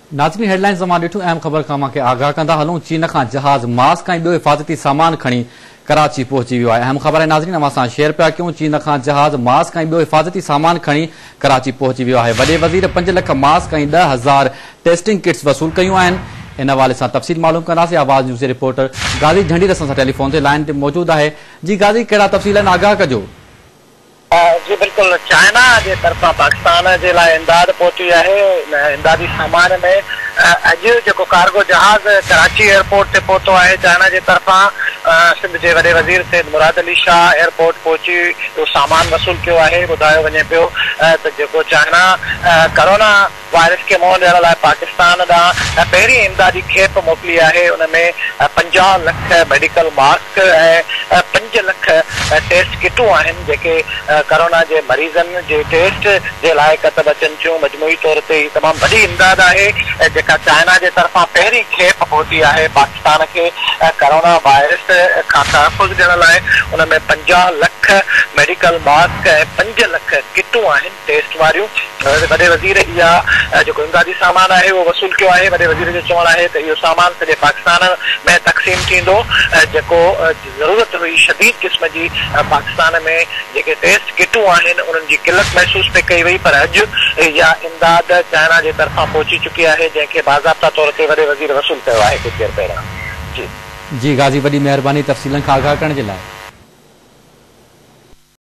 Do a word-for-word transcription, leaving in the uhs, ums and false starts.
नाज़रीन हेडलाइंस मां ॾिठो अहम ख़बर खां के आगाह कंदा हलूं। चीन खां जहाज़ मास्क ऐं ॿियो हिफ़ाज़ती सामान खणी कराची पहुची वियो आहे। अहम ख़बर आहे नाज़रीन अवां सां शेयर पिया कयूं। चीन खां जहाज़ मास्क ऐं ॿियो हिफ़ाज़ती सामान खणी कराची पहुची वियो आहे। वॾे वज़ीर पंज लख मास्क ऐं ॾह हज़ार टेस्टिंग किट्स वसूल कयूं आहिनि। इन हवाले सां तफ़सील मालूम कंदासीं। आवाज़ न्यूज़ जे रिपोर्टर गाज़ी झंडीर असां सां टेलीफोन ते लाइन ते मौजूदु आहे। जी गाज़ी, कहिड़ा तफ़सील आहिनि, आगाह कजो। जी बिल्कुल, चाइना जे तरफ़ां पाकिस्तान जे लाइ इमदाद पहुची आहे। इमदादी सामान में अॼु जेको कार्गो जहाज़ कराची एयरपोर्ट ते पहुतो आहे चाइना जे तरफ़ां, सिंध जे वॾे वज़ीर सैयद मुराद अली शाह एयरपोर्ट पहुची उहो सामान वसूल कयो आहे। ॿुधायो वञे पियो त जेको चाइना कोरोना वायरस खे मुंहुं ॾियण लाइ पाकिस्तान ॾांहुं पहिरीं इमदादी खेप मोकिली आहे, उन में पंजाह लख मेडिकल मास्क ऐं पंज लख टेस्ट किटूं आहिनि जेके कोरोना जे मरीज़नि जे टेस्ट जे लाइ कतब अचनि थियूं। मजमूई तौर ते ही तमामु वॾी इमदाद आहे जेका चाइना जे तरफ़ां पहिरीं खेप पहुती आहे पाकिस्तान खे कोरोना वायरस खां तहफ़ुज़ ॾियण लाइ। उन में पंजाह लख मेडिकल मास्क ऐं पंज लख किटूं आहिनि टेस्ट वारियूं। वॾे वज़ीर इहा जेको इमदादी सामान आहे उहो वसूल कयो आहे। वॾे वज़ीर जो चवणु आहे त इहो सामान सॼे पाकिस्तान में तक़सीम थींदो। जेको ज़रूरत हुई शदीद क़िस्म जी पाकिस्तान में जेके टेस्ट किटूं आहिनि उन्हनि जी किलत महसूस पे कई वई, पर अॼु इहा इमदाद चाइना जे तरफ़ां पहुची चुकी आहे जंहिंखे बाज़ाब्ता तौर ते वॾे वज़ीर वसूल कयो आहे कुझु देरि पहिरियां। जी जी गाज़ी, वॾी महिरबानी तफ़सीलनि खां आगाह करण जे लाइ।